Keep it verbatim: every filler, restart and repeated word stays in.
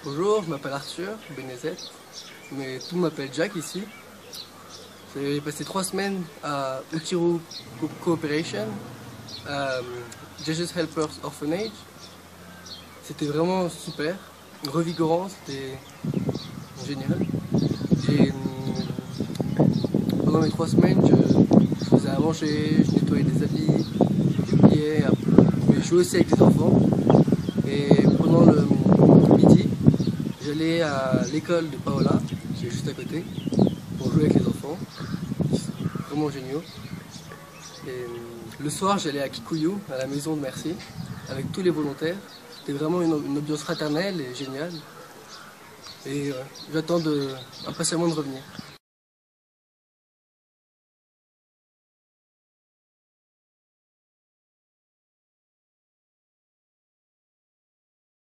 Bonjour, je m'appelle Arthur Benezet, mais tout m'appelle Jack ici. J'ai passé trois semaines à Utiru Co- Cooperation, à Jesus Helpers Orphanage. C'était vraiment super, revigorant, c'était génial. J'ai, pendant mes trois semaines, je, je faisais à manger, je nettoyais des habits, je pliais un peu, mais je jouais aussi avec les enfants. Et pendant le midi, j'allais à l'école de Paola, qui est juste à côté, pour jouer avec les enfants. C'est vraiment génial. Et euh, le soir, j'allais à Kikuyu, à la maison de Merci, avec tous les volontaires. C'était vraiment une, une ambiance fraternelle et géniale. Et euh, j'attends de, impatiemment de revenir.